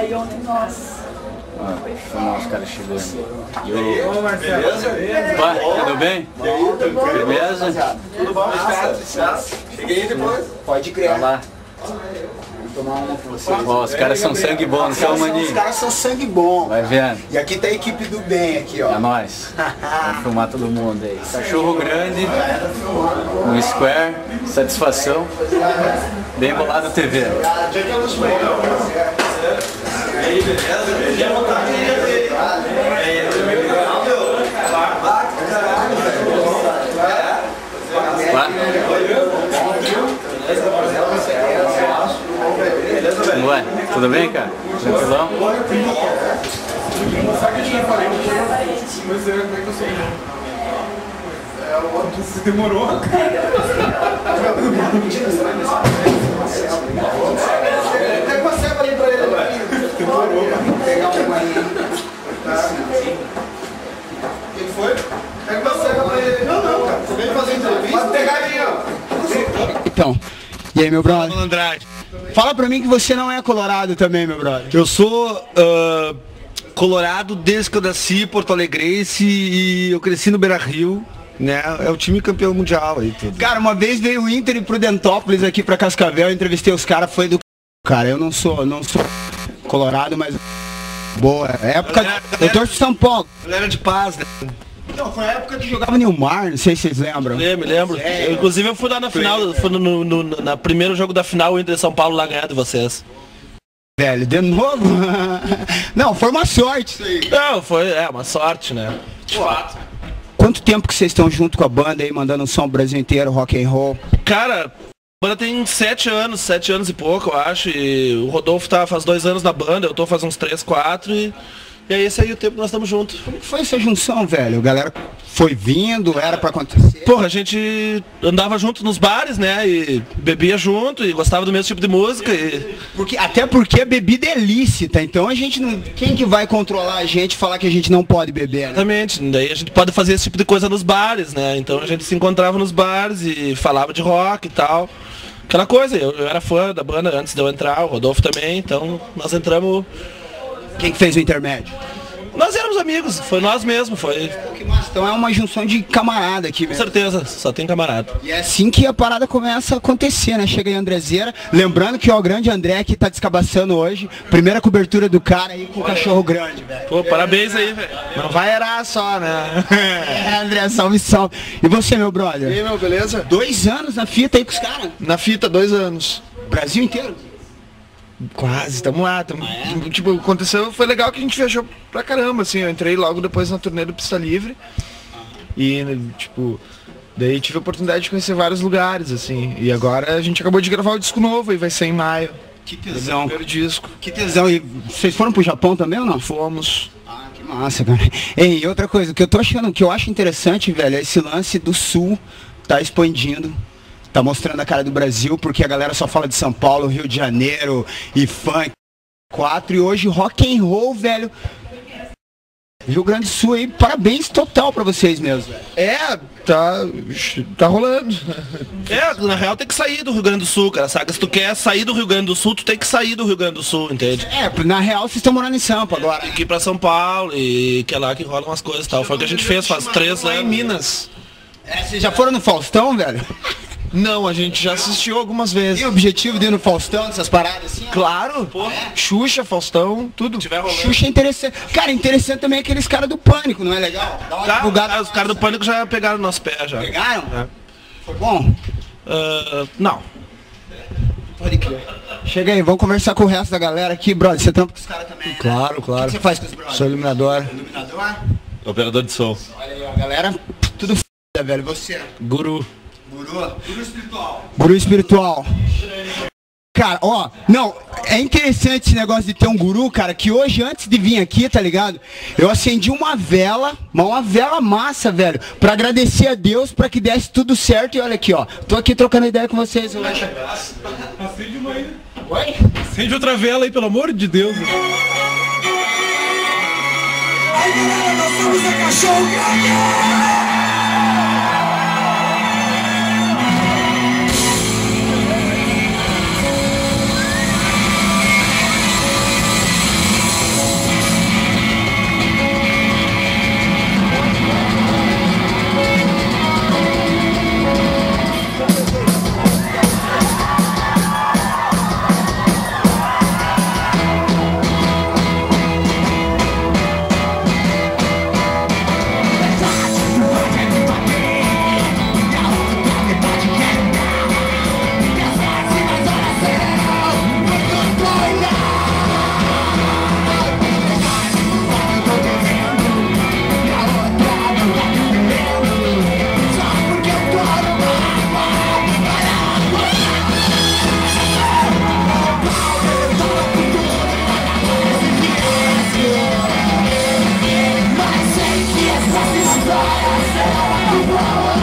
Filmar os caras chegando. Ô Marcelo, opa, tudo bem? Beleza? Tudo bom? Cheguei aí depois. Pode crer. Vai lá. Vou tomar uma com vocês. Ó, os caras são sangue bom, não são, maninho? Os caras são sangue bom. Vai vendo. E aqui tá a equipe do bem aqui, ó. É nóis. Vamos filmar todo mundo aí. Cachorro grande, no Square, satisfação. Bem bolado TV. E aí, beleza? Ué, tudo bem, cara? Tranquilão? Você demorou? Pega uma ceva ali pra ele. Demorou. Pegar uma aí. O que foi? Pega uma ceva pra ele. Não, cara. Você veio fazer entrevista? Pode pegar aí, ó. Então, e aí, meu brother? Andrade. Fala pra mim que você não é colorado também, meu brother. Eu sou colorado desde que eu nasci, Porto Alegrense, e eu cresci no Beira-Rio, né? É o time campeão mundial aí tudo. Cara, uma vez veio o Inter e Prudentópolis aqui pra Cascavel, eu entrevistei os caras, foi do cara. Eu não sou colorado, mas boa. Eu torço pro São Paulo. Galera de paz, né? Não, foi a época que jogava Nilmar, não sei se vocês lembram. Me lembro. Inclusive eu fui lá na final, fui no primeiro jogo da final, o Inter de São Paulo lá ganhar de vocês. Velho, de novo? Não, foi uma sorte isso aí. Não, foi uma sorte, né? De fato. Quanto tempo que vocês estão junto com a banda aí, mandando um som pro Brasil inteiro, rock and roll? Cara, a banda tem 7 anos e pouco, eu acho. E o Rodolfo tá faz 2 anos na banda, eu tô faz uns 3, 4 e é esse aí o tempo que nós estamos juntos. Como que foi essa junção, velho? A galera foi vindo, era pra acontecer? Porra, a gente andava junto nos bares, né? E bebia junto e gostava do mesmo tipo de música. Até porque a bebida é lícita, então a gente não. Quem que vai controlar a gente e falar que a gente não pode beber, né? Exatamente, daí a gente pode fazer esse tipo de coisa nos bares, né? Então a gente se encontrava nos bares e falava de rock e tal. Aquela coisa, eu era fã da banda antes de eu entrar, o Rodolfo também, então nós entramos. Quem que fez o intermédio? Nós éramos amigos, foi nós mesmos, foi. Que massa, então é uma junção de camarada aqui Com mesmo. certeza, só tem camarada. E é assim que a parada começa a acontecer, né? Chega aí Andrezeira, lembrando que ó, o grande André aqui tá descabaçando hoje, primeira cobertura do cara aí com o cachorro grande, velho. Pô, parabéns aí, velho. Não vai erar só, né? É, André, salve, salve. E você, meu brother? E aí, meu, beleza? 2 anos na fita aí com os caras? Na fita, 2 anos. Brasil inteiro? Quase, tamo lá. Tipo, aconteceu, foi legal que a gente viajou pra caramba, assim, eu entrei logo depois na turnê do Pista Livre. E, tipo, daí tive a oportunidade de conhecer vários lugares, assim. E agora a gente acabou de gravar o disco novo e vai ser em maio. Que tesão. Primeiro disco. Que tesão. E vocês foram pro Japão também ou não? Fomos. Ah, que massa, cara. Ei, e outra coisa, o que eu acho interessante, velho, é esse lance do Sul tá expandindo. Tá mostrando a cara do Brasil, porque a galera só fala de São Paulo, Rio de Janeiro e funk 4. E hoje rock and roll, velho. Rio Grande do Sul aí, parabéns total pra vocês mesmo, velho. É, tá rolando. Na real tem que sair do Rio Grande do Sul, cara, saca? Se tu quer sair do Rio Grande do Sul, tu tem que sair do Rio Grande do Sul, entende? É, na real vocês estão morando em Sampa agora. Tem que ir pra São Paulo e que é lá que rolam as coisas e tal. Foi o que a gente fez faz 3 Lá anos. em Minas. É, vocês já foram no Faustão, velho? Não, a gente já assistiu algumas vezes. Tem o objetivo de ir no Faustão, essas paradas assim? Claro, Xuxa, Faustão, tudo. Tiver rolando. Xuxa é interessante. Cara, interessante também aqueles caras do Pânico, não é legal? Dá uma divulgada. Os caras do Pânico já pegaram nosso pé já. Pegaram? É. Foi bom? Não. Pode crer. Chega aí, vamos conversar com o resto da galera aqui, brother. Você tampa com os caras também, né? Claro, O claro. que você faz com os brothers? Sou iluminador. Iluminador? Operador de som. Olha aí, ó, galera, tudo f***, velho. Você? Guru. Guru espiritual. Guru espiritual. Cara, ó, não, é interessante esse negócio de ter um guru, cara, que hoje, antes de vir aqui, tá ligado? Eu acendi uma vela massa, velho, pra agradecer a Deus pra que desse tudo certo. E olha aqui, ó, tô aqui trocando ideia com vocês hoje. Acende uma aí. Oi? Acende outra vela aí, pelo amor de Deus. Aí, galera, nós somos a Cachorro Grande! Power